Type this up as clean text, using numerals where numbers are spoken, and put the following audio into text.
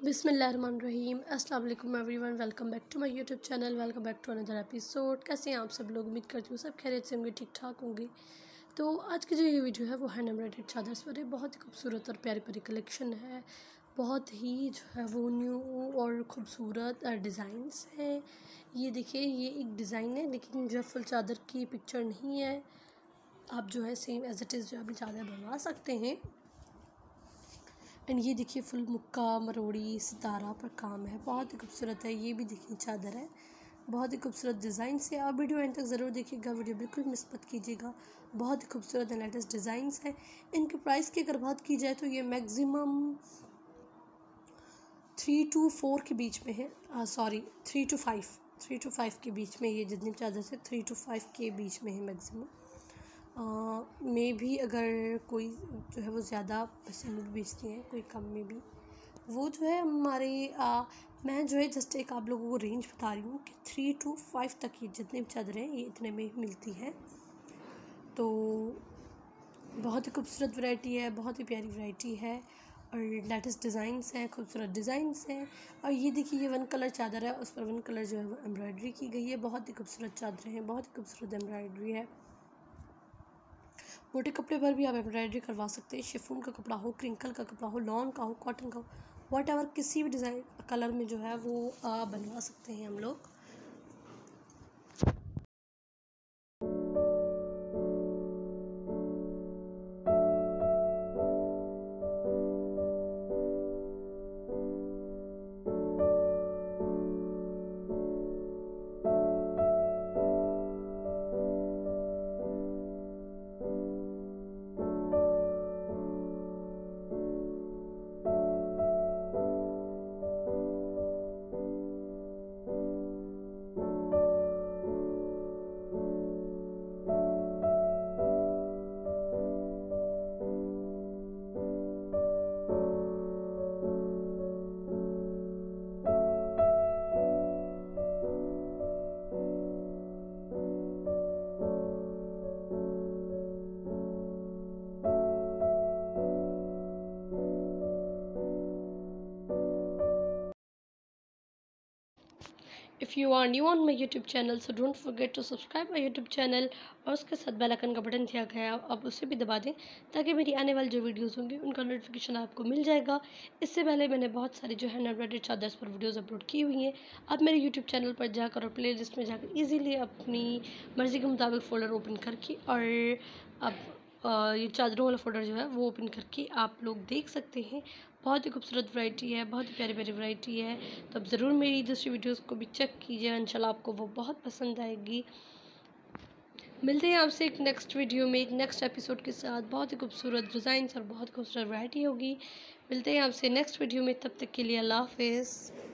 बिस्मिल्लाहिर्रहमानिर्रहीम। अस्सलाम वालेकुम everyone, welcome back to my YouTube channel, welcome back to another episode. कैसे हैं आप सब लोग? उम्मीद करती हूँ सब खैरियत से होंगे, ठीक ठाक होंगे। तो आज की जो ये वीडियो है वो हैंड एम्ब्रॉयडर्ड चादर्स पर है। बहुत ही खूबसूरत और प्यारी प्यारी कलेक्शन है। बहुत ही जो है वो न्यू और ख़ूबसूरत डिज़ाइंस हैं। ये देखिए, ये एक डिज़ाइन है लेकिन जो है फुल चादर की पिक्चर नहीं है। आप जो है सेम एज़ इट इज़ जो अपनी चादर बनवा सकते हैं। एंड ये देखिए फुल मुक्का मरोड़ी सितारा पर काम है, बहुत ही खूबसूरत है। ये भी देखिए चादर है, बहुत ही खूबसूरत डिज़ाइन से। आप वीडियो एंड तक ज़रूर देखिएगा, वीडियो बिल्कुल मिस मत कीजिएगा। बहुत ही खूबसूरत एंड लेटेस्ट डिज़ाइंस हैं। इनके प्राइस की अगर बात की जाए तो ये मैक्सिमम 3 to 4 के बीच में है। 3 to 5 के बीच में ये जितनी चादर से 3 to 5 के बीच में है मैक्सिमम। में भी अगर कोई जो है वो ज़्यादा पैसे में भी बेचती हैं, कोई कम में भी। वो जो है हमारे मैं जो है जस्ट एक आप लोगों को रेंज बता रही हूँ कि 3 to 5 तक ये जितनी भी चादरें ये इतने में ही मिलती हैं। तो बहुत ही खूबसूरत वैरायटी है, बहुत ही प्यारी वैरायटी है और लेटेस्ट डिज़ाइंस हैं, खूबसूरत डिज़ाइंस हैं। और ये देखिए ये 1 कलर चादर है, उस पर 1 कलर जो है वो एम्ब्रॉयडरी की गई है। बहुत ही खूबसूरत चादरें हैं, बहुत ही खूबसूरत एम्ब्रॉयडरी है। मोटे कपड़े पर भी आप एम्ब्रॉयडरी करवा सकते हैं। शिफॉन का कपड़ा हो, क्रिंकल का कपड़ा हो, लॉन का हो, कॉटन का हो, व्हाटएवर किसी भी डिज़ाइन कलर में जो है वो बनवा सकते हैं हम लोग। If you are new on my YouTube channel so don't forget to subscribe my YouTube channel और उसके साथ बेल आइकन का बटन दिया गया है, अब उसे भी दबा दें ताकि मेरी आने वाली जो वीडियोस होंगी उनका नोटिफिकेशन आपको मिल जाएगा। इससे पहले मैंने बहुत सारी जो हैंड एम्ब्रॉयडर्ड चादर्स पर वीडियोस अपलोड की हुई हैं। आप मेरे यूट्यूब चैनल पर जाकर और प्ले लिस्ट में जाकर ईज़िली अपनी मर्ज़ी के मुताबिक फ़ोल्डर ओपन करके और अब ये चादरों वाला फ़ोल्डर जो है वो ओपन करके आप लोग देख सकते हैं। बहुत ही खूबसूरत वैरायटी है, बहुत ही प्यारी प्यारी वैरायटी है। तो अब ज़रूर मेरी दूसरी वीडियोस को भी चेक कीजिए, इंशाल्लाह आपको वो बहुत पसंद आएगी। मिलते हैं आपसे एक नेक्स्ट वीडियो में, एक नेक्स्ट एपिसोड के साथ। बहुत ही खूबसूरत डिज़ाइंस और बहुत खूबसूरत वैरायटी होगी। मिलते हैं आपसे नेक्स्ट वीडियो में, तब तक के लिए अल्लाह हाफ़िज़।